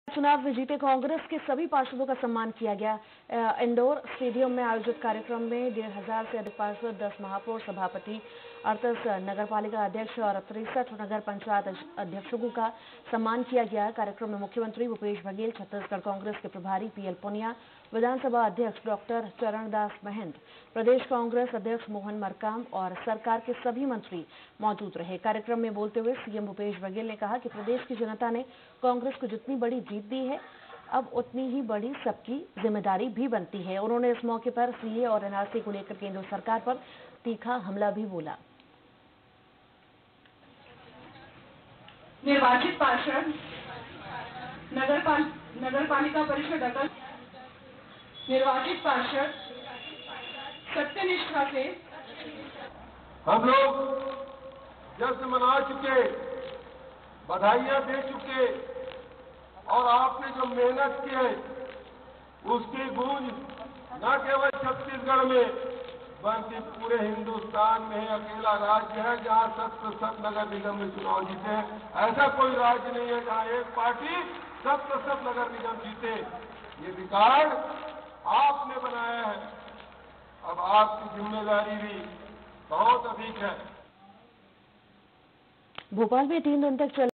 चुनाव में जीते कांग्रेस के सभी पार्षदों का सम्मान किया गया। इंडोर स्टेडियम में आयोजित कार्यक्रम में 1,500 से अधिक पार्षद, 10 महापौर, सभापति, 38 नगरपालिका अध्यक्ष और 63 नगर पंचायत अध्यक्षों का सम्मान किया गया। कार्यक्रम में मुख्यमंत्री भूपेश बघेल, छत्तीसगढ़ कांग्रेस के प्रभारी पीएल पुनिया, विधानसभा अध्यक्ष डॉक्टर चरणदास महंत, प्रदेश कांग्रेस अध्यक्ष मोहन मरकाम और सरकार के सभी मंत्री मौजूद रहे। कार्यक्रम में बोलते हुए सीएम भूपेश बघेल ने कहा कि प्रदेश की जनता ने कांग्रेस को जितनी बड़ी जीत दी है, अब उतनी ही बड़ी सबकी जिम्मेदारी भी बनती है। उन्होंने इस मौके पर सीए और एनआरसी को लेकर केंद्र सरकार पर तीखा हमला भी बोला। निर्वाचित पार्षद, नगरपालिका परिषद अध्यक्ष, निर्वाचित पार्षद सत्यनिष्ठा से हम लोग जश्न मना चुके, बधाइयां दे चुके और आपने जो मेहनत की है उसकी गूंज न केवल छत्तीसगढ़ में बल्कि पूरे हिंदुस्तान में अकेला राज्य है जहां 100% नगर निगम में चुनाव जीते हैं। ऐसा कोई राज्य नहीं है जहां एक पार्टी 100% नगर निगम जीते। ये रिकॉर्ड आपने बनाया है। अब आपकी जिम्मेदारी भी बहुत अधिक है। भोपाल में 3 दिन तक